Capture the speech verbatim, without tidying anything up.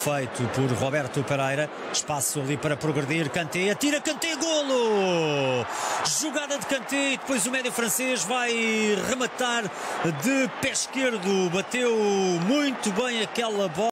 feito por Roberto Pereira. Espaço ali para progredir. Kanté, atira Kanté, golo! Jogada de Kanté, depois o médio francês vai rematar de pé esquerdo. Bateu muito bem aquela bola.